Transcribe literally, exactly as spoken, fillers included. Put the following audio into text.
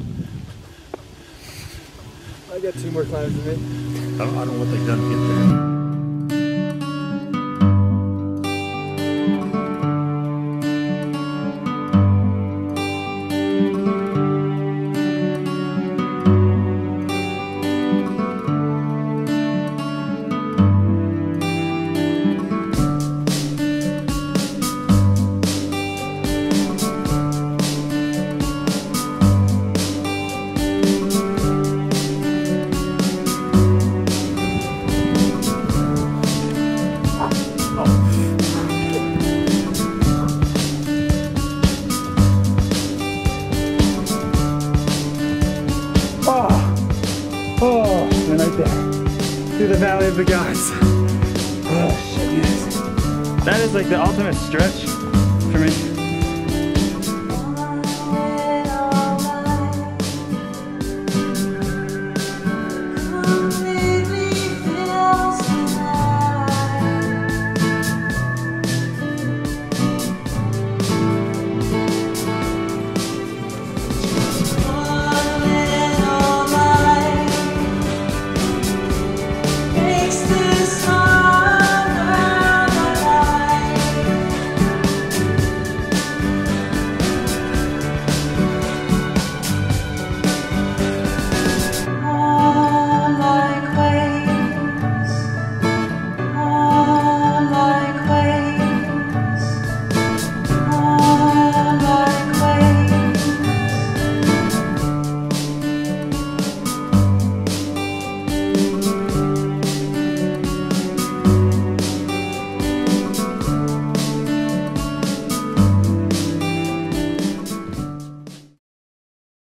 I got two more climbs in me. I don't, I don't know what they've done to get there. Oh, and right there, through the valley of the gods. Oh, shit, yes. That is like the ultimate stretch for me.